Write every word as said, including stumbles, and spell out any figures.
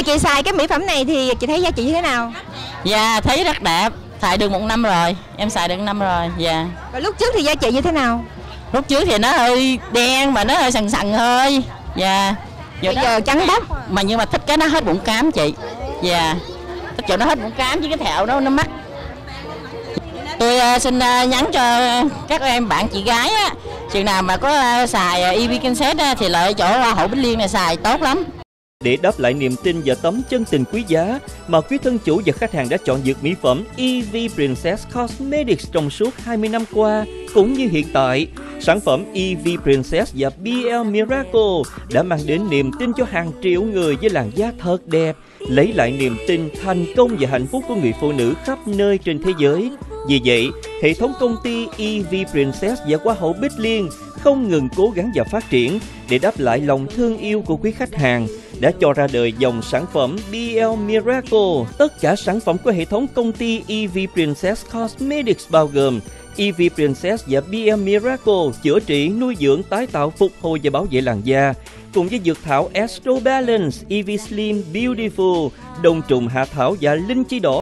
mà chị xài cái mỹ phẩm này thì chị thấy giá trị như thế nào? Dạ thấy rất đẹp, xài được một năm rồi, em xài được một năm rồi. Dạ. Và lúc trước thì giá trị như thế nào? Lúc trước thì nó hơi đen mà nó hơi sần sần hơi. Dạ. Bây giờ trắng bóc. Mà nhưng mà thích cái nó hết bụng cám chị. Dạ. Thích chỗ nó hết bụng cám chứ cái thẹo đó nó mắc. Tôi uh, xin uh, nhắn cho các em bạn chị gái á, chừng nào mà có uh, xài uh, e vê Kenset uh, thì lại chỗ uh, Hội Bích Liên này xài tốt lắm. Để đáp lại niềm tin và tấm chân tình quý giá mà quý thân chủ và khách hàng đã chọn dược mỹ phẩm e vê Princess Cosmetics trong suốt hai mươi năm qua, cũng như hiện tại, sản phẩm e vê Princess và bê lờ Miracle đã mang đến niềm tin cho hàng triệu người với làn da thật đẹp, lấy lại niềm tin, thành công và hạnh phúc của người phụ nữ khắp nơi trên thế giới. Vì vậy, hệ thống công ty e vê Princess và Hoa hậu Bích Liên không ngừng cố gắng và phát triển để đáp lại lòng thương yêu của quý khách hàng, đã cho ra đời dòng sản phẩm bê lờ Miracle. Tất cả sản phẩm của hệ thống công ty e vê Princess Cosmetics bao gồm e vê Princess và bê lờ Miracle chữa trị, nuôi dưỡng, tái tạo, phục hồi và bảo vệ làn da, cùng với dược thảo Astro Balance, e vê Slim Beautiful, đông trùng hạ thảo và linh chi đỏ